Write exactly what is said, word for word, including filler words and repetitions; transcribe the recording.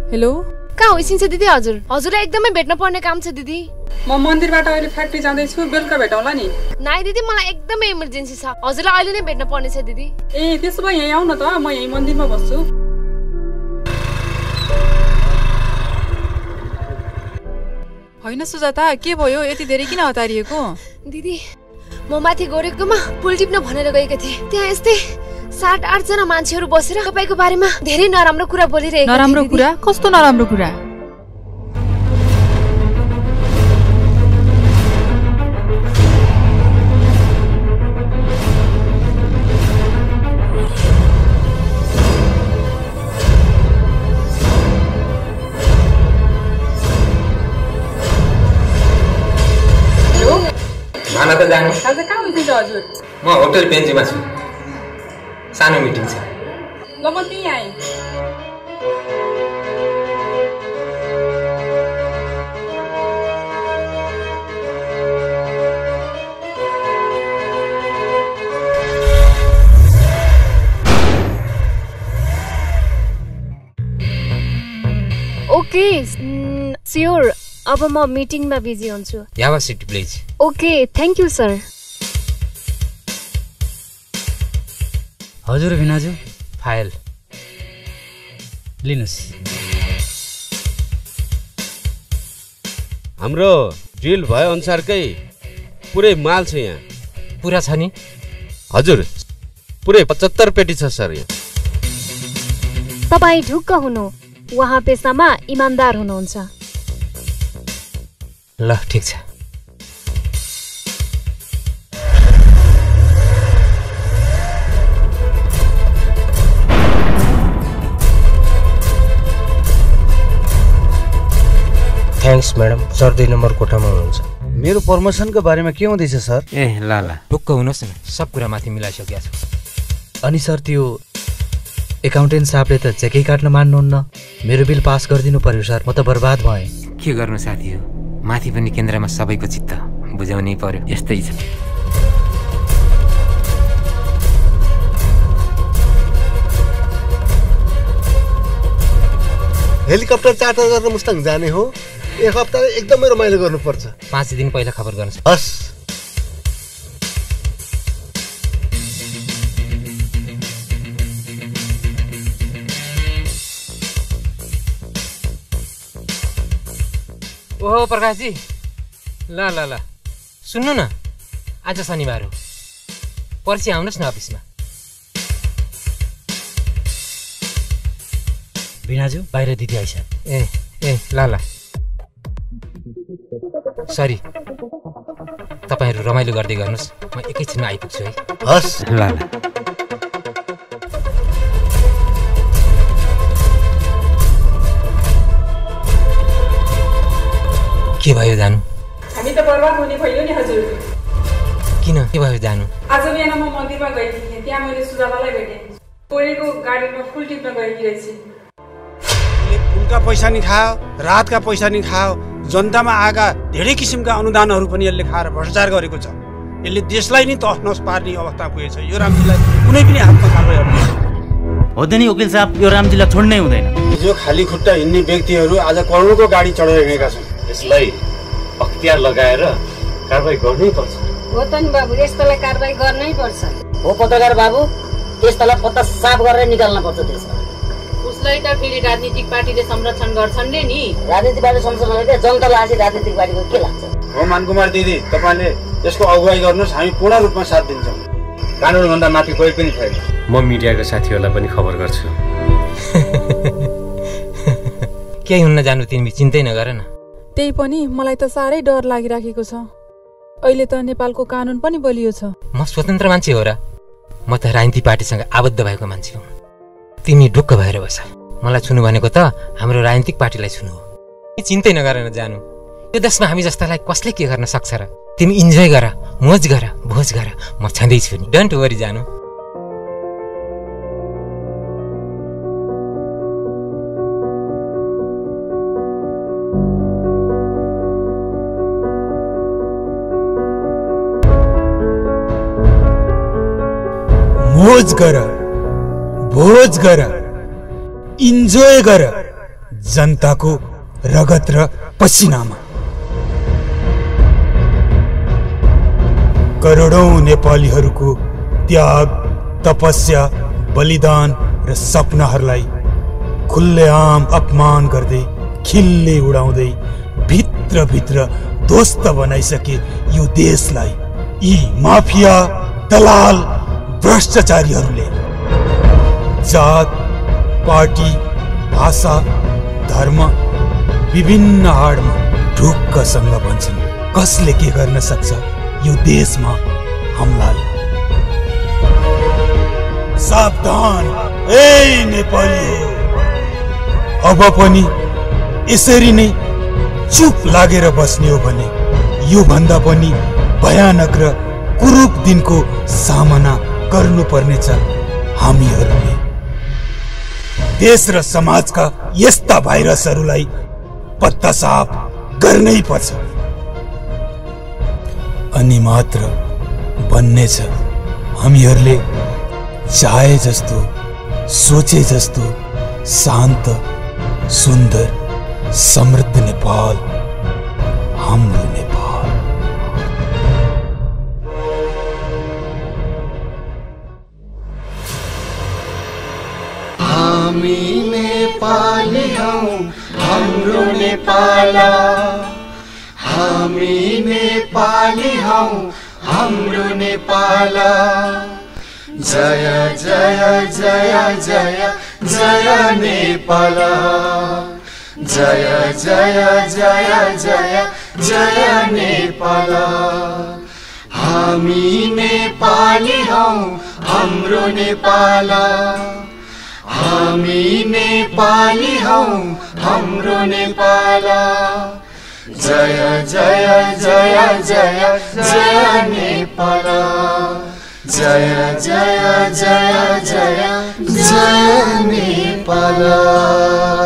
Hello कहाँ होइसिन्छ दिदी हजुर? हजुरलाई एकदमै भेट्न पर्ने काम छ दिदी। म मन्दिरबाट अहिले फ्याक्ट्री जाँदै छु, बेलुका भेटौँला नि। नाइ दिदी मलाई एकदमै इमर्जेन्सी छ, हजुरलाई अहिले नै भेट्न पर्ने छ दिदी। ए त्यसो भए यही आऊ न त, म यही मन्दिरमा बस्छु। होइन सुजाता, के भयो यति धेरै किन हतारिएको? दिदी म माथि गोरेकोमा पुल टिप्न भनेर गएका थिएँ, त्यहाँ यस्तै सात आठ जना मान्छेहरू बसेर तपाईको बारेमा धेरै नराम्रो कुरा बोलिरहेका थिए। नराम्रो कुरा? कस्तो नराम्रो कुरा? खाना त जानु। आज कहाँ हुनुहुन्छ हजुर? म होटल बेन्जीमा छु, सानो मिटिङ छ। ल म त्यही आएँ। ओके स्योर, अब म मिटिङमा बिजी हुन्छु। यावा seat please. Okay thank you sir. हजुर भिनाजु, फाइल लिनुस्। हाम्रो डिल भए अनुसारकै पुरै माल छ यहाँ। पुरा छ नि? हजुर पुरै पचहत्तर पेटी छ सर यहाँ। तपाईँ ढुक्क हुनु, उहाँ पेसामा इमानदार हुनुहुन्छ। ल ठीक छ। थ्याङ्क्स म्याडम, सर दुई नम्बर कोठामा हुनुहुन्छ। मेरो प्रमोसनको बारेमा के हुँदैछ सर? ए ल ल ढुक्क हुनुहोस् न, सब कुरा माथि मिलाइसकेको छु। अनि सर त्यो एकाउन्टेन्ट साहबले त चेकै काट्न मान्नुहुन्न। मेरो बिल पास गरिदिनु पर्यो सर, म त बर्बाद भएँ। के गर्नु साथी हो, माथि पनि केन्द्रमा सबैको चित्त बुझाउनै पर्यो, यस्तै छ। हेलिकप्टर चार्टर गरेर मुस्ताङ जाने हो, एक हप्ता एकदमै रमाइलो गर्नुपर्छ। पाँच दिन पहिला खबर गर्नु। हस्। ओहो प्रकाशजी, ल ल ल सुन्नु न, आज शनिबार हो, पर्सि आउनुहोस् न अफिसमा। भिनाजु बाहिर दिदी आइस। ए ए ल ल सरी, तपाईँहरू रमाइलो गर्दै गर्नुहोस्, म एकैछिनमा आइपुग्छु है। हस् ल ल। के भयो जानु? हामी त बर्बाद हुने भयो नि हजुर। किन के भयो जानु? आज बिहान म मन्दिरमा गएकी थिएँ, त्यहाँ मैले सुजातालाई भेटेँ। कोरेको गाडीमा फुल टिप्न गएकी रहेछ। फुलका पैसा नि खायो, रातका पैसा नि खायो, जनतामा आएका धेरै किसिमका अनुदानहरू पनि यसले खाएर भ्रष्टाचार गरेको छ। यसले देशलाई नि तहस नहस पार्ने अवस्था पुगेछ। यो रामजीलाई कुनै पनि हातमा कारबाही हुँदैन नि वकिल साहब, यो रामजीलाई छोड्नै हुँदैन। हिजो खाली खुट्टा हिँड्ने व्यक्तिहरू आज करोडको गाडी चढेर हिँडेका छन्। यसलाई अख्तियार लगाएर कारबाही गर्नै पर्छ। हो त नि बाबु, यस्तालाई कारबाही गर्नै पर्छ। हो पत्रकार बाबु, त्यस्तालाई पत्ता साफ गरेर निकाल्न पर्छ त्यसमा। उसलाई त फेरि राजनीतिक पार्टीले संरक्षण गर्छन् नि। राजनीतिक पार्टी संरक्षण गर्ने जनतालाई आसी राजनीतिक पार्टीको के लाग्छ? हो मानकुमार दिदी, तपाईँले यसको अगुवाई गर्नुहोस्, हामी पूर्ण रूपमा साथ दिन्छौँ। कानुनभन्दा माथि कोही पनि छैन। म मिडियाको साथीहरूलाई पनि खबर गर्छु। केही हुन्न जानु, तिमी चिन्तै नगर न। त्यही पनि मलाई त साह्रै डर लागिराखेको छ। अहिले त नेपालको कानुन पनि बलियो छ। म स्वतन्त्र मान्छे हो र? म त राजनीतिक पार्टीसँग आबद्ध भएको मान्छे हुँ। तिमी ढुक्क भएर बस। मलाई छुनु भनेको त हाम्रो राजनीतिक पार्टीलाई छुनु हो। चिन्तै नगर न जानु, यो देशमा हामी जस्तालाई कसले के गर्न सक्छ र? तिमी इन्जोय गर, मोज गर, भोज गर, म छँदैछु नि, डोन्ट वरी जानु। मोज गर, भोज गर, इन्जोय गर, जनताको रगत र पसिनामा। करोडौं नेपालीहरूको त्याग, तपस्या, बलिदान र सपनाहरूलाई खुल्लेआम अपमान गर्दै, खिल्ले उडाउँदै भित्र भित्र ध्वस्त बनाइसके यो देशलाई यी माफिया, दलाल, भ्रष्टाचारीहरूले। जात, पार्टी, भाषा, धर्म विभिन्न आडमा ढुक्कसँग भन्छन् कसले के गर्न सक्छ यो देशमा हामीलाई। सावधान ए नेपाली, अब पनि यसरी नै चुप लागेर बस्ने हो भने यो भन्दा पनि भयानक र कुरूप दिनको सामना गर्नुपर्नेछ हामीहरूले। देश र समाजका यस्ता भाइरसहरूलाई पत्तासाफ गर्नै पर्छ, अनि मात्र बन्नेछ हामीहरूले चाहे जस्तो, सोचे जस्तो शान्त, सुन्दर, समृद्ध नेपाल, हाम्रो नेपाल। हामी नेपाली हौं, हाम्रो नेपाल। हामी नेपाली हौं, हाम्रो नेपाल। जय जय जय जय जय नेपाल। जय जय जय जय जय नेपाल। हामी नेपाली हौं, हाम्रो नेपाल। हामी नेपाली हौं, हाम्रो नेपाल। जय जय जय जय जय नेपाल। जय जय जय जय जय नेपाल।